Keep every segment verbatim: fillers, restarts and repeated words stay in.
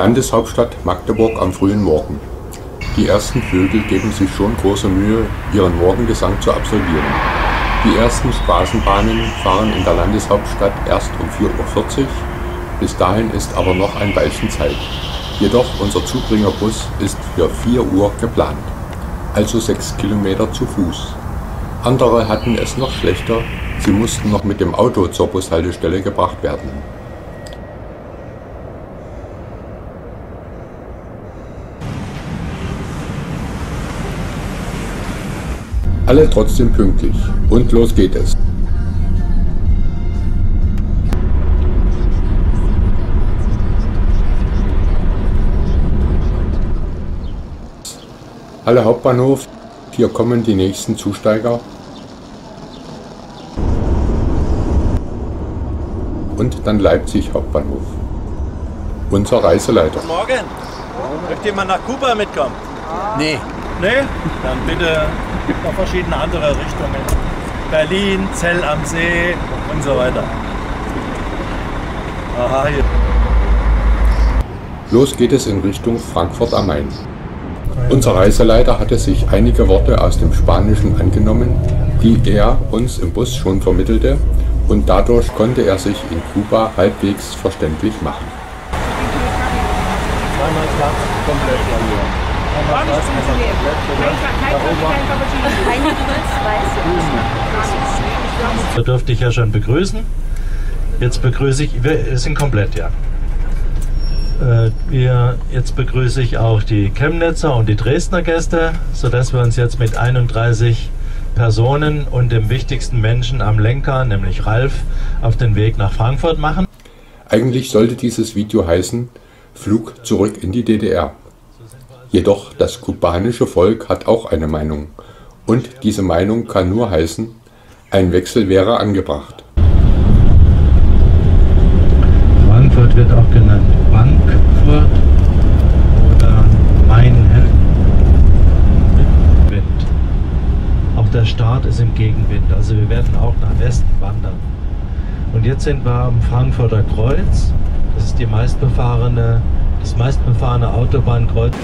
Landeshauptstadt Magdeburg am frühen Morgen. Die ersten Vögel geben sich schon große Mühe, ihren Morgengesang zu absolvieren. Die ersten Straßenbahnen fahren in der Landeshauptstadt erst um vier Uhr vierzig. Bis dahin ist aber noch ein Weilchen Zeit. Jedoch unser Zubringerbus ist für vier Uhr geplant, also sechs Kilometer zu Fuß. Andere hatten es noch schlechter, sie mussten noch mit dem Auto zur Bushaltestelle gebracht werden. Alle trotzdem pünktlich und los geht es. Halle Hauptbahnhof, hier kommen die nächsten Zusteiger und dann Leipzig Hauptbahnhof. Unser Reiseleiter. Guten Morgen. Möchte jemand nach Kuba mitkommen? Nee. Nee? Dann bitte, gibt noch verschiedene andere Richtungen. Berlin, Zell am See und so weiter. Aha, hier. Los geht es in Richtung Frankfurt am Main. Unser Reiseleiter hatte sich einige Worte aus dem Spanischen angenommen, die er uns im Bus schon vermittelte, und dadurch konnte er sich in Kuba halbwegs verständlich machen. Zweimal Platz, komplett blamiert. Da durfte ich ja schon begrüßen. Jetzt begrüße ich, wir sind komplett, ja. Äh, wir, jetzt begrüße ich auch die Chemnitzer und die Dresdner Gäste, sodass wir uns jetzt mit einunddreißig Personen und dem wichtigsten Menschen am Lenker, nämlich Ralf, auf den Weg nach Frankfurt machen. Eigentlich sollte dieses Video heißen, Flug zurück in die D D R. Jedoch das kubanische Volk hat auch eine Meinung, und diese Meinung kann nur heißen, ein Wechsel wäre angebracht. Frankfurt wird auch genannt Bankfurt oder Mainhelm. Wind. Auch der Start ist im Gegenwind, also wir werden auch nach Westen wandern. Und jetzt sind wir am Frankfurter Kreuz. Das ist die meistbefahrene, das meistbefahrene Autobahnkreuz.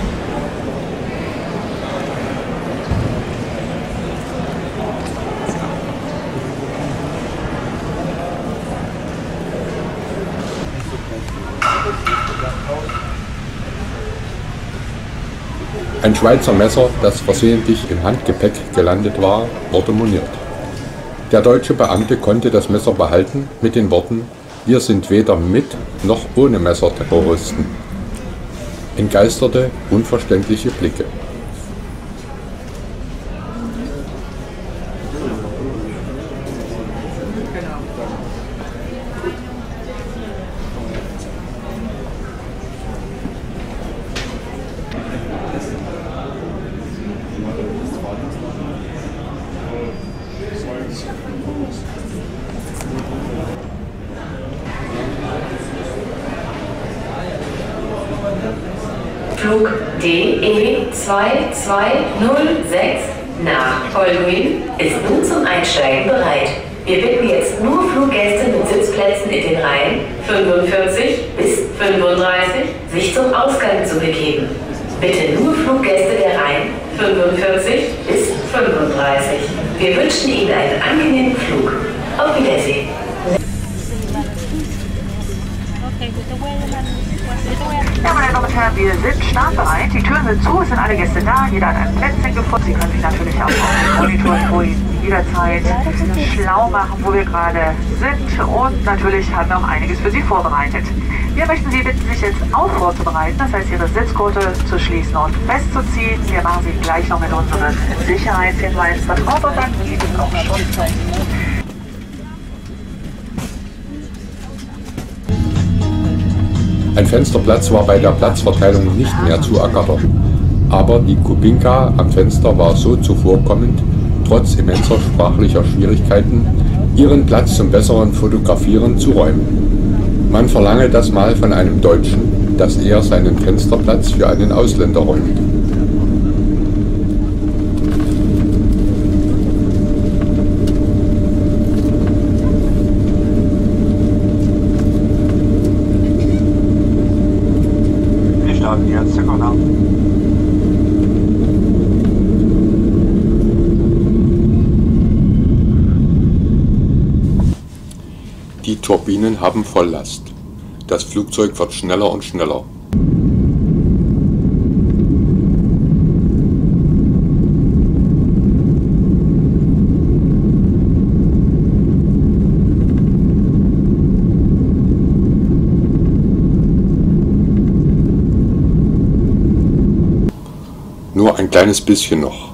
Ein Schweizer Messer, das versehentlich im Handgepäck gelandet war, wurde moniert. Der deutsche Beamte konnte das Messer behalten mit den Worten: Wir sind weder mit noch ohne Messer Terroristen. Entgeisterte, unverständliche Blicke. Flug D E zwei zwei null sechs nach Holguin ist nun zum Einsteigen bereit. Wir bitten jetzt nur Fluggäste mit Sitzplätzen in den Reihen fünfundvierzig bis fünfunddreißig sich zum Ausgang zu begeben. Bitte nur Fluggäste der Reihen fünfundvierzig bis fünfunddreißig. Wir wünschen Ihnen einen angenehmen Flug. Auf Wiedersehen. Ja, meine Damen und Herren, wir sind startbereit. Die Türen sind zu, es sind alle Gäste da. Jeder hat ein Plätzchen gefunden. Sie können sich natürlich auch auf dem Monitor vorhin jederzeit schlau machen, wo wir gerade sind. Und natürlich haben wir auch einiges für Sie vorbereitet. Wir möchten Sie bitten, sich jetzt auch vorzubereiten. Das heißt, Ihre Sitzgurte zu schließen und festzuziehen. Wir machen Sie gleich noch mit unseren Sicherheitshinweisen vertraut und dann geht es auch schon. Ein Fensterplatz war bei der Platzverteilung nicht mehr zu ergattern, aber die Kubinka am Fenster war so zuvorkommend, trotz immenser sprachlicher Schwierigkeiten, ihren Platz zum besseren Fotografieren zu räumen. Man verlange das mal von einem Deutschen, dass er seinen Fensterplatz für einen Ausländer räumt. Aviat Seconda. Die Turbinen haben Volllast. Das Flugzeug wird schneller und schneller. Nur ein kleines bisschen noch.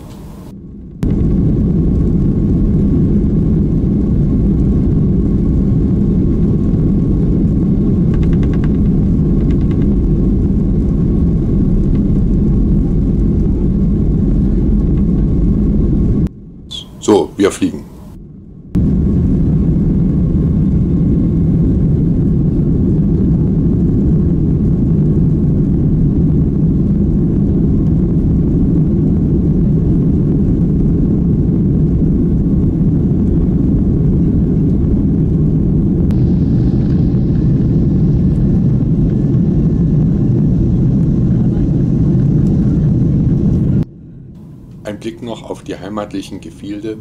So, wir fliegen. Ein Blick noch auf die heimatlichen Gefilde,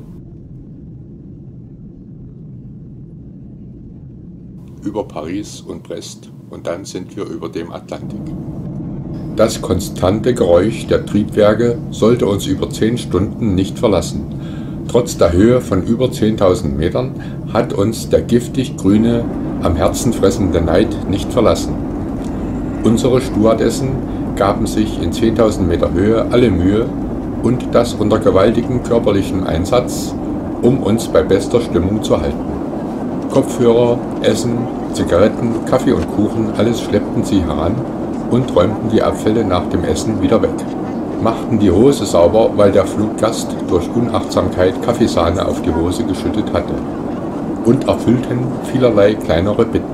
über Paris und Brest, und dann sind wir über dem Atlantik. Das konstante Geräusch der Triebwerke sollte uns über zehn Stunden nicht verlassen. Trotz der Höhe von über zehntausend Metern hat uns der giftig grüne, am Herzen fressende Neid nicht verlassen. Unsere Stewardessen gaben sich in zehntausend Meter Höhe alle Mühe, und das unter gewaltigem körperlichen Einsatz, um uns bei bester Stimmung zu halten. Kopfhörer, Essen, Zigaretten, Kaffee und Kuchen, alles schleppten sie heran und räumten die Abfälle nach dem Essen wieder weg. Machten die Hose sauber, weil der Fluggast durch Unachtsamkeit Kaffeesahne auf die Hose geschüttet hatte, und erfüllten vielerlei kleinere Bitten.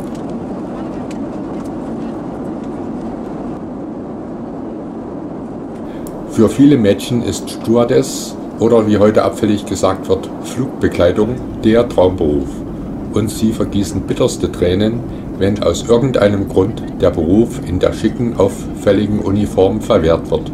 Für viele Mädchen ist Stewardess oder wie heute abfällig gesagt wird, Flugbekleidung der Traumberuf, und sie vergießen bitterste Tränen, wenn aus irgendeinem Grund der Beruf in der schicken, auffälligen Uniform verwehrt wird.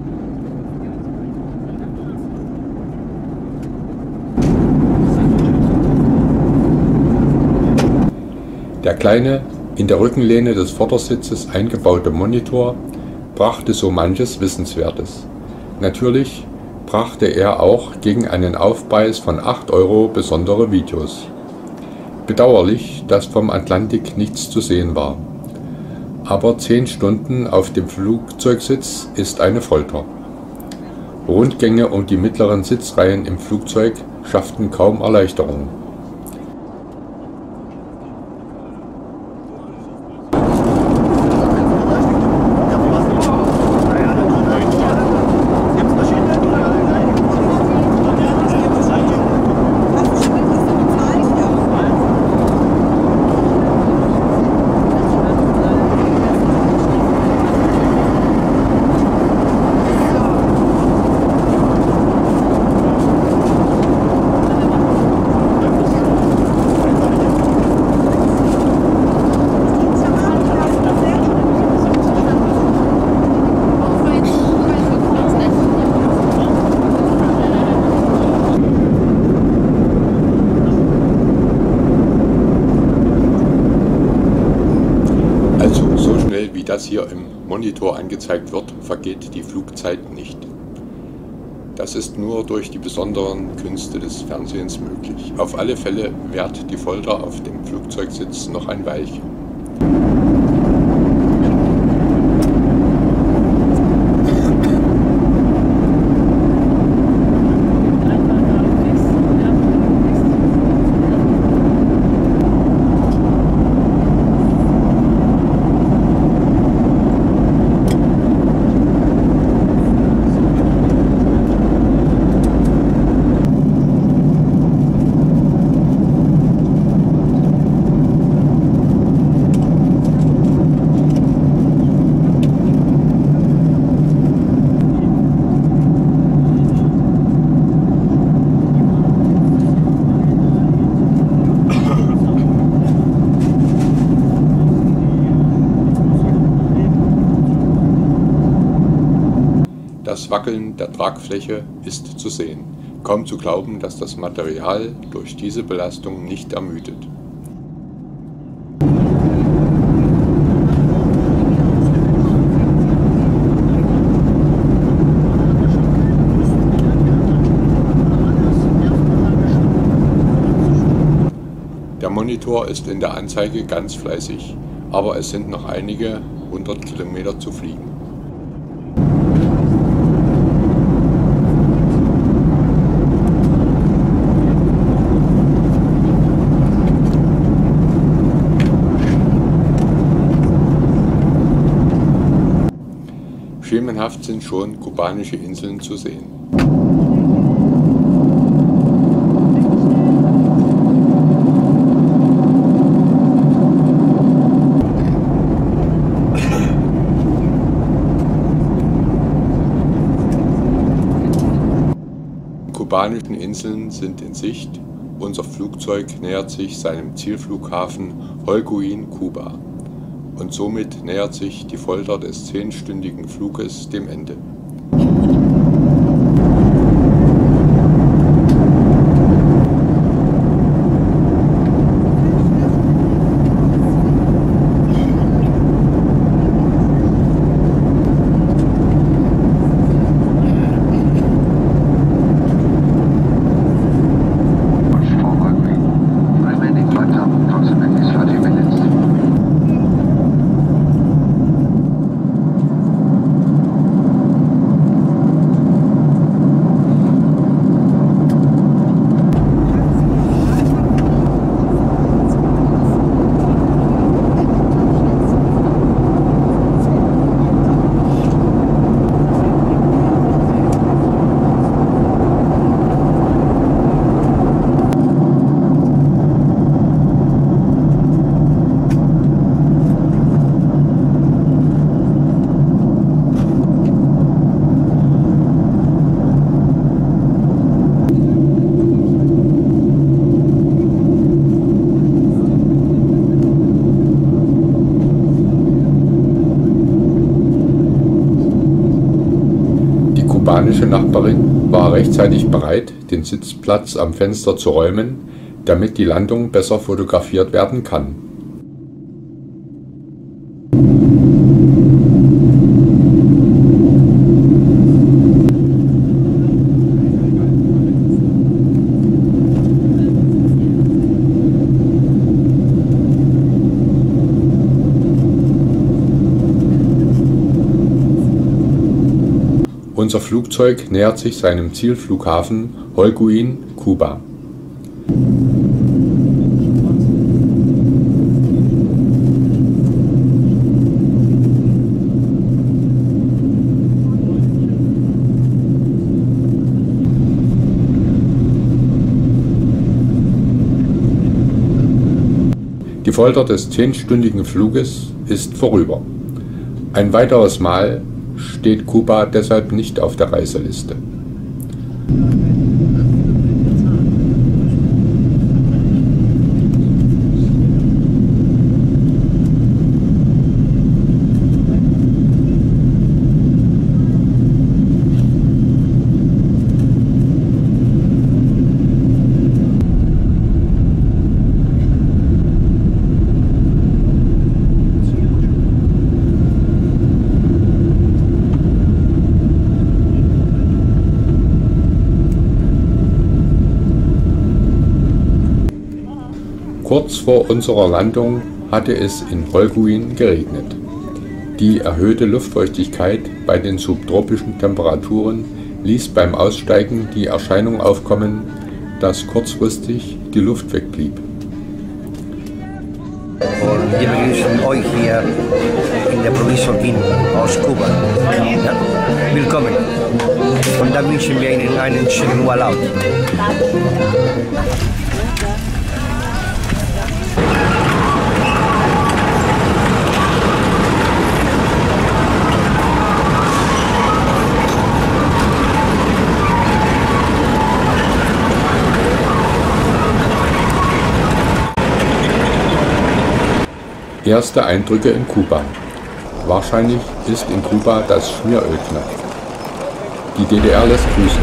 Der kleine, in der Rückenlehne des Vordersitzes eingebaute Monitor brachte so manches Wissenswertes. Natürlich brachte er auch gegen einen Aufpreis von acht Euro besondere Videos. Bedauerlich, dass vom Atlantik nichts zu sehen war. Aber zehn Stunden auf dem Flugzeugsitz ist eine Folter. Rundgänge um die mittleren Sitzreihen im Flugzeug schafften kaum Erleichterung. Also so schnell wie das hier im Monitor angezeigt wird, vergeht die Flugzeit nicht. Das ist nur durch die besonderen Künste des Fernsehens möglich. Auf alle Fälle währt die Folter auf dem Flugzeugsitz noch ein Weilchen. Das Wackeln der Tragfläche ist zu sehen. Kaum zu glauben, dass das Material durch diese Belastung nicht ermüdet. Der Monitor ist in der Anzeige ganz fleißig, aber es sind noch einige hundert Kilometer zu fliegen. Schemenhaft sind schon kubanische Inseln zu sehen. Kubanischen Inseln sind in Sicht. Unser Flugzeug nähert sich seinem Zielflughafen Holguín, Kuba. Und somit nähert sich die Folter des zehnstündigen Fluges dem Ende. Die kubanische Nachbarin war rechtzeitig bereit, den Sitzplatz am Fenster zu räumen, damit die Landung besser fotografiert werden kann. Unser Flugzeug nähert sich seinem Zielflughafen Holguín, Kuba. Die Folter des zehnstündigen Fluges ist vorüber. Ein weiteres Mal steht Kuba deshalb nicht auf der Reiseliste. Kurz vor unserer Landung hatte es in Holguín geregnet. Die erhöhte Luftfeuchtigkeit bei den subtropischen Temperaturen ließ beim Aussteigen die Erscheinung aufkommen, dass kurzfristig die Luft wegblieb. Und wir begrüßen euch hier in der Provinz Holguín aus Kuba. Ja? Willkommen. Und dann wünschen wir Ihnen einen schönen Urlaub. Erste Eindrücke in Kuba. Wahrscheinlich ist in Kuba das Schmieröl knapp. Die D D R lässt grüßen.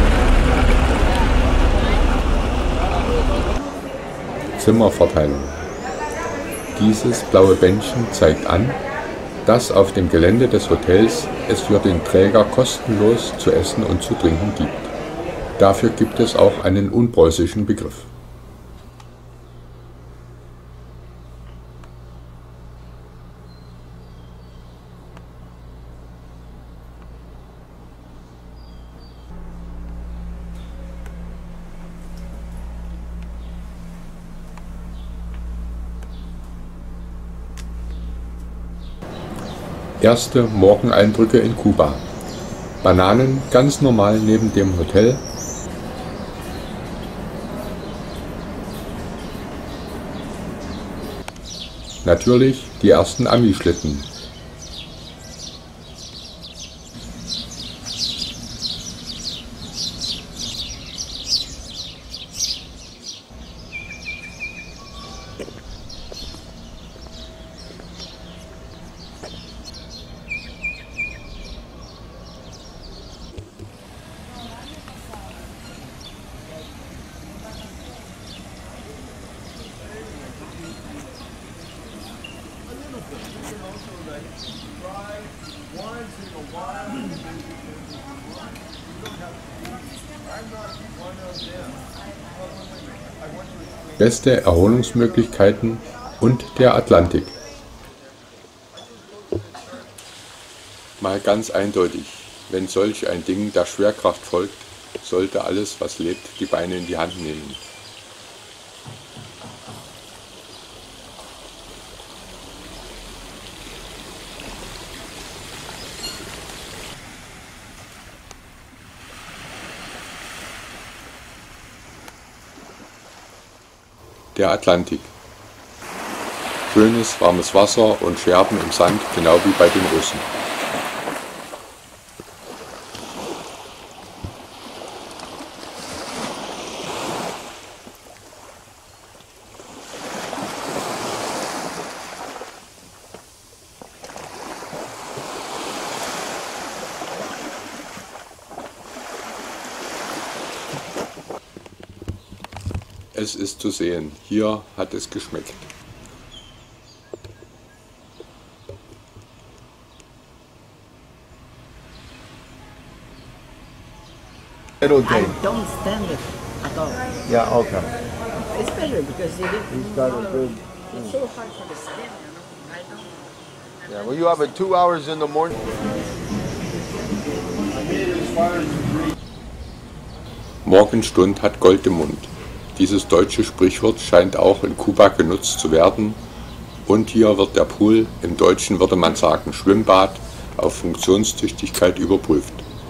Zimmerverteilung. Dieses blaue Bändchen zeigt an, dass auf dem Gelände des Hotels es für den Träger kostenlos zu essen und zu trinken gibt. Dafür gibt es auch einen unpreußischen Begriff. Erste Morgeneindrücke in Kuba. Bananen ganz normal neben dem Hotel. Natürlich die ersten Ami-Schlitten. Beste Erholungsmöglichkeiten und der Atlantik. Mal ganz eindeutig, wenn solch ein Ding der Schwerkraft folgt, sollte alles, was lebt, die Beine in die Hand nehmen. Der Atlantik. Schönes, warmes Wasser und Scherben im Sand, genau wie bei den Russen. Es ist zu sehen, hier hat es geschmeckt. I Okay. don't stand it at all. Yeah, okay. It's better because it is He's got a good. it's so hard for the skin, you know. I don't. Yeah, well, you have it two hours in the morning. Morgenstund hat Gold im Mund. Dieses deutsche Sprichwort scheint auch in Kuba genutzt zu werden. Und hier wird der Pool, im Deutschen würde man sagen Schwimmbad, auf Funktionstüchtigkeit überprüft.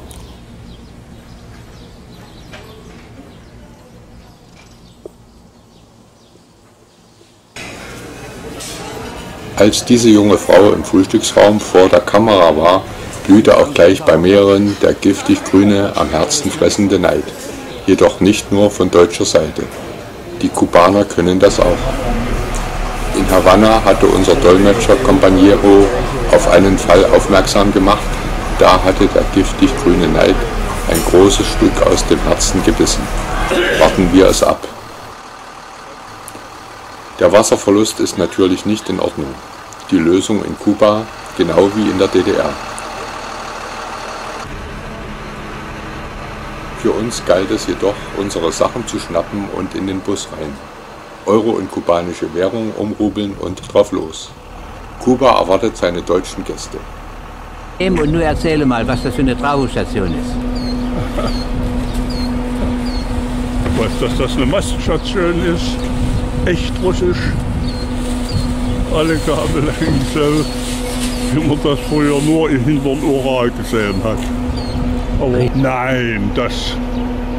Als diese junge Frau im Frühstücksraum vor der Kamera war, glühte auch gleich bei mehreren der giftig grüne, am Herzen fressende Neid. Jedoch nicht nur von deutscher Seite. Die Kubaner können das auch. In Havanna hatte unser Dolmetscher Compañero auf einen Fall aufmerksam gemacht. Da hatte der giftig grüne Neid ein großes Stück aus dem Herzen gebissen. Warten wir es ab. Der Wasserverlust ist natürlich nicht in Ordnung. Die Lösung in Kuba, genau wie in der D D R. Für uns galt es jedoch, unsere Sachen zu schnappen und in den Bus rein. Euro und kubanische Währung umrubeln und drauf los. Kuba erwartet seine deutschen Gäste. Und nur erzähle mal, was das für eine Trauerstation ist. Ich weiß, dass das eine Maststation ist. Echt russisch. Alle Kabel hängen so, wie man das früher nur hinter dem Ural gesehen hat. Aber nein, das,